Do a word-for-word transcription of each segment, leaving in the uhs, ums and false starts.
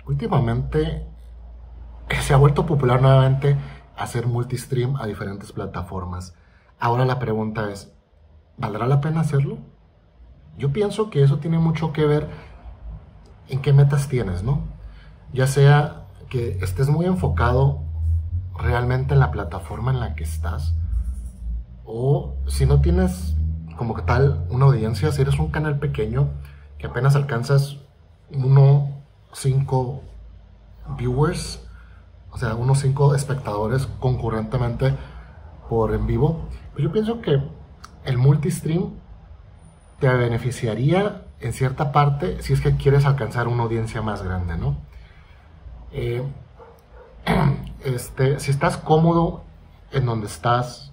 Últimamente se ha vuelto popular nuevamente hacer multistream a diferentes plataformas. Ahora la pregunta es, ¿valdrá la pena hacerlo? Yo pienso que eso tiene mucho que ver en qué metas tienes, ¿no? Ya sea que estés muy enfocado realmente en la plataforma en la que estás, o si no tienes como que tal una audiencia, si eres un canal pequeño que apenas alcanzas uno, cinco viewers, o sea, unos cinco espectadores concurrentemente por en vivo, pues yo pienso que el multistream te beneficiaría en cierta parte si es que quieres alcanzar una audiencia más grande, ¿no? Eh, este, si estás cómodo en donde estás,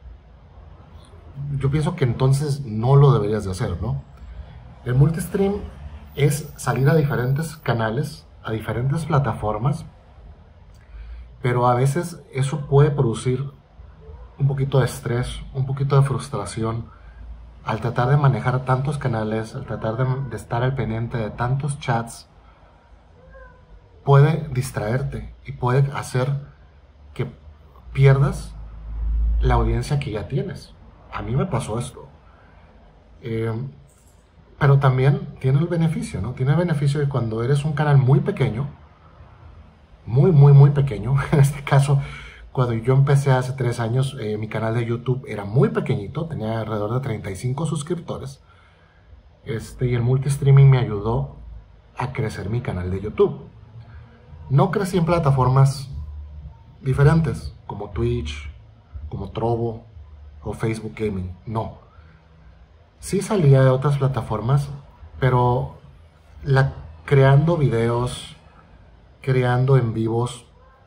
yo pienso que entonces no lo deberías de hacer, ¿no? El multistream es salir a diferentes canales, a diferentes plataformas, pero a veces eso puede producir un poquito de estrés, un poquito de frustración al tratar de manejar tantos canales, al tratar de, de estar al pendiente de tantos chats. Puede distraerte y puede hacer que pierdas la audiencia que ya tienes. A mí me pasó esto. Eh, pero también tiene el beneficio, ¿no? Tiene el beneficio de cuando eres un canal muy pequeño, muy, muy, muy pequeño. En este caso, cuando yo empecé hace tres años, eh, mi canal de YouTube era muy pequeñito, tenía alrededor de treinta y cinco suscriptores. Este, y el multistreaming me ayudó a crecer mi canal de YouTube. No crecí en plataformas diferentes, como Twitch, como Trovo o Facebook Gaming, no. Sí salía de otras plataformas, pero la, creando videos, creando en vivos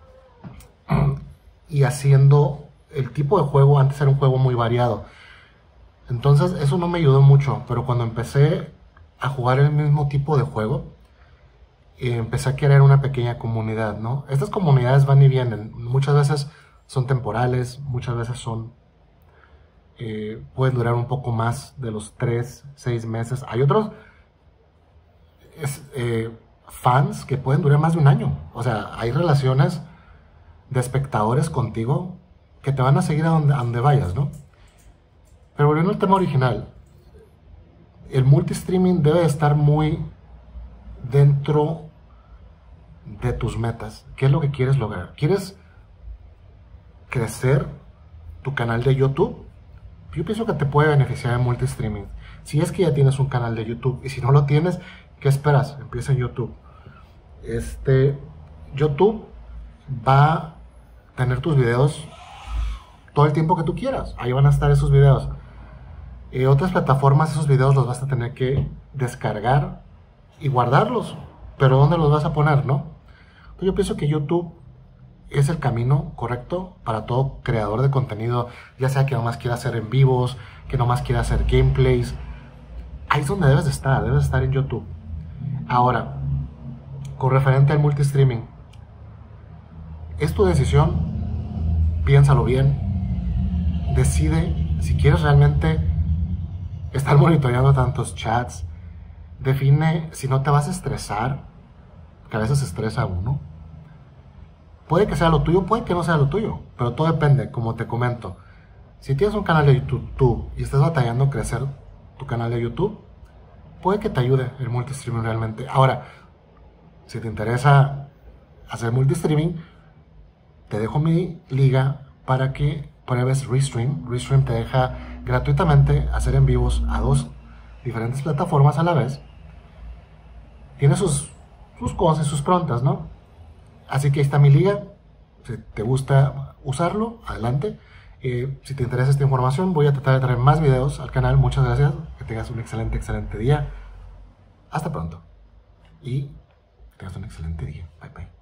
y haciendo el tipo de juego, antes era un juego muy variado. Entonces eso no me ayudó mucho, pero cuando empecé a jugar el mismo tipo de juego, eh, empecé a crear una pequeña comunidad, ¿no? Estas comunidades van y vienen, muchas veces son temporales, muchas veces son eh, pueden durar un poco más de los tres, seis meses. Hay otros es, eh, fans que pueden durar más de un año. O sea, hay relaciones de espectadores contigo que te van a seguir a donde, a donde vayas, ¿no? Pero volviendo al tema original, el multistreaming debe estar muy dentro de tus metas. ¿Qué es lo que quieres lograr? ¿Quieres crecer tu canal de YouTube? Yo pienso que te puede beneficiar el multistreaming. Si es que ya tienes un canal de YouTube, y si no lo tienes, ¿qué esperas? Empieza en YouTube. Este, YouTube va a tener tus videos todo el tiempo que tú quieras. Ahí van a estar esos videos. En otras plataformas esos videos los vas a tener que descargar y guardarlos. Pero ¿dónde los vas a poner, no? Pues yo pienso que YouTube es el camino correcto para todo creador de contenido, ya sea que nomás quiera hacer en vivos, que nomás quiera hacer gameplays. Ahí es donde debes de estar, debes de estar en YouTube. Ahora, con referente al multistreaming, es tu decisión, piénsalo bien, decide si quieres realmente estar monitoreando tantos chats, define si no te vas a estresar, que a veces estresa a uno. Puede que sea lo tuyo, puede que no sea lo tuyo, pero todo depende, como te comento. Si tienes un canal de YouTube y estás batallando crecer tu canal de YouTube, puede que te ayude el multistreaming realmente. Ahora, si te interesa hacer multistreaming, te dejo mi liga para que pruebes Restream. Restream te deja gratuitamente hacer en vivos a dos diferentes plataformas a la vez. Tiene sus, sus cosas y sus prontas, ¿no? Así que ahí está mi liga. Si te gusta usarlo, adelante. Eh, si te interesa esta información, voy a tratar de traer más videos al canal. Muchas gracias. Que tengas un excelente, excelente día. Hasta pronto. Y que tengas un excelente día. Bye, bye.